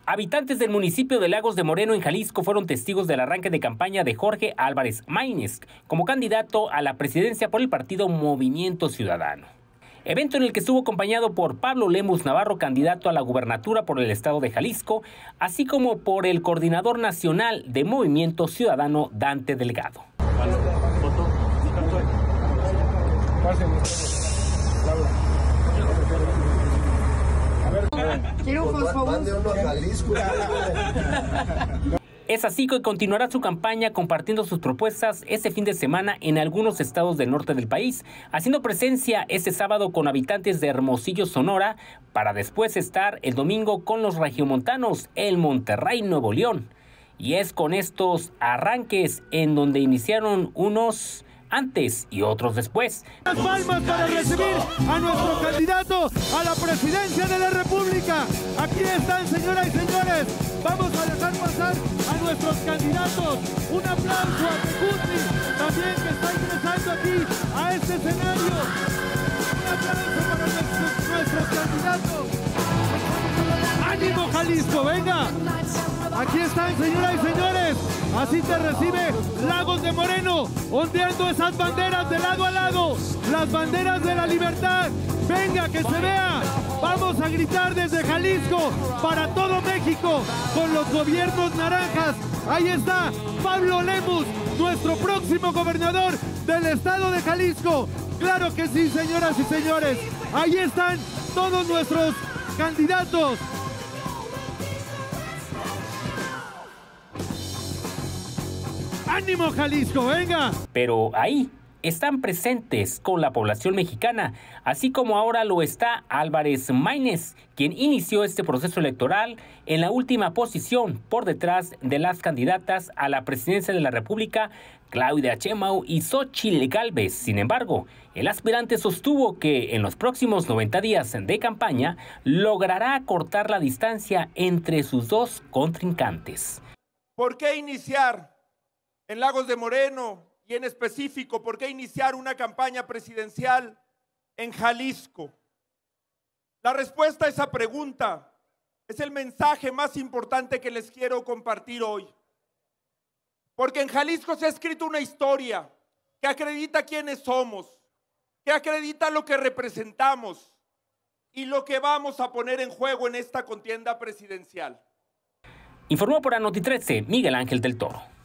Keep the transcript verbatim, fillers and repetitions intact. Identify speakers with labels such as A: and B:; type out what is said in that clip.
A: Habitantes del municipio de Lagos de Moreno, en Jalisco, fueron testigos del arranque de campaña de Jorge Álvarez Maínez como candidato a la presidencia por el partido Movimiento Ciudadano. Evento en el que estuvo acompañado por Pablo Lemus Navarro, candidato a la gubernatura por el estado de Jalisco, así como por el coordinador nacional de Movimiento Ciudadano, Dante Delgado. Es así que continuará su campaña compartiendo sus propuestas este fin de semana en algunos estados del norte del país, haciendo presencia este sábado con habitantes de Hermosillo, Sonora, para después estar el domingo con los regiomontanos en Monterrey, Nuevo León. Y es con estos arranques en donde iniciaron unos antes y otros después.
B: Las palmas para recibir a nuestro candidato a la presidencia de la República. Aquí están, señoras y señores. Vamos a dejar pasar a nuestros candidatos. Un aplauso a Tecuti, también que está ingresando aquí a este escenario. Un aplauso para nuestros, nuestros candidatos. ¡Ánimo, Jalisco! ¡Venga! Aquí están, señoras y señores. Así te recibe Lagos de Moreno, ondeando esas banderas de lado a lado, las banderas de la libertad. Venga, que se vea. Vamos a gritar desde Jalisco para todo México con los gobiernos naranjas. Ahí está Pablo Lemus, nuestro próximo gobernador del estado de Jalisco. Claro que sí, señoras y señores. Ahí están todos nuestros candidatos. ¡Ánimo, Jalisco, venga!
A: Pero ahí están presentes con la población mexicana, así como ahora lo está Álvarez Maínez, quien inició este proceso electoral en la última posición por detrás de las candidatas a la presidencia de la República, Claudia Sheinbaum y Xóchitl Gálvez. Sin embargo, el aspirante sostuvo que en los próximos noventa días de campaña logrará acortar la distancia entre sus dos contrincantes.
C: ¿Por qué iniciar en Lagos de Moreno y en específico, por qué iniciar una campaña presidencial en Jalisco? La respuesta a esa pregunta es el mensaje más importante que les quiero compartir hoy. Porque en Jalisco se ha escrito una historia que acredita quiénes somos, que acredita lo que representamos y lo que vamos a poner en juego en esta contienda presidencial.
A: Informó para Noti trece, Miguel Ángel del Toro.